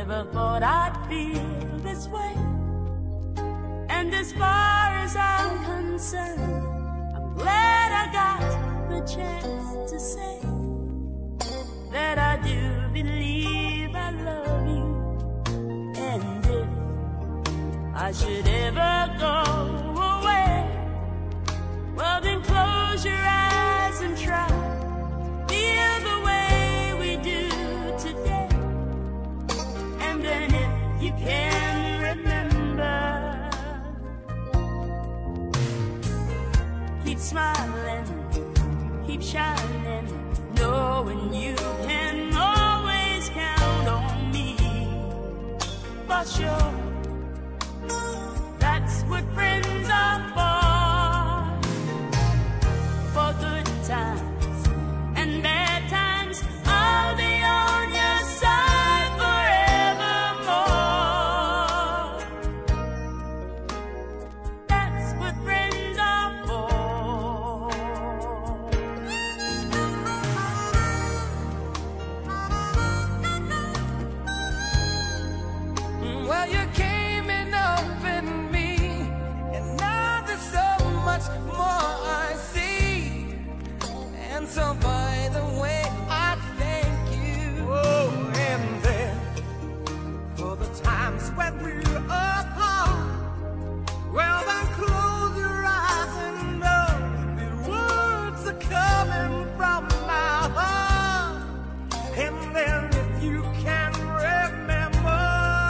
never thought I'd feel this way. And as far as I'm concerned, I'm glad I got the chance to say that I do believe I love you. And if I should ever go away, well then close your eyes and try feel the way we do today. And then if you can remember, keep smiling, keep shining, knowing you can always count on me. For sure, that's what friends are for good times and bad times. I'll be on your side forevermore. That's what friends are for. Well, you came and opened me, and now there's so much more I see. And so by the way, I thank you. Oh, and then for the times when we're apart, well then close your eyes and know the words are coming from my heart. And then if you can remember,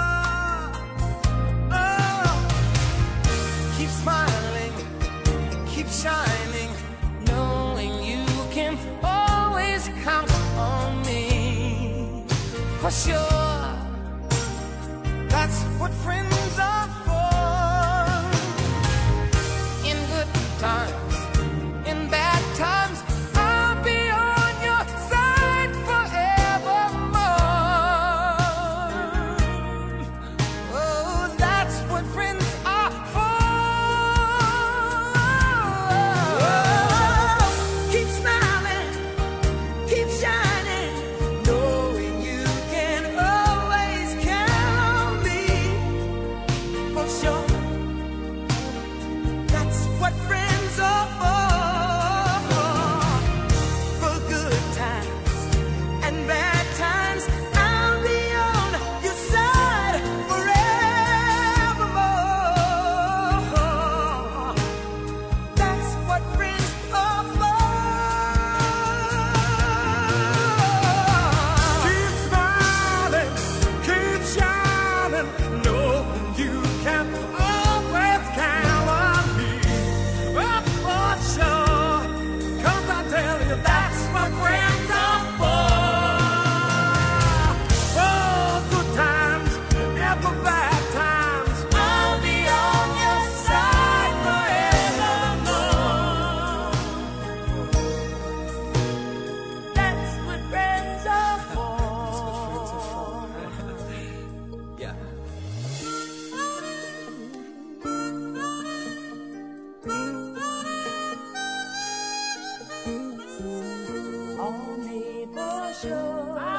oh, keep smiling, keep shining, knowing you can always count on me. For sure, that's what friends are for. In good times, in bad times, I'll be on your side forevermore. Oh, that's what friends are for. Keep smiling, keep shining, knowing you can always count on me. For sure, that's what friends are for. For good times and bad times, I'll be on your side forevermore. That's what friends are for. Keep smiling, keep shining, knowing you can always count on me. Oh, for sure, 'cause I tell you that's what friends are for. For good times and for bad times, I'll be on your side forevermore. That's what friends are for. Yeah. Only for sure.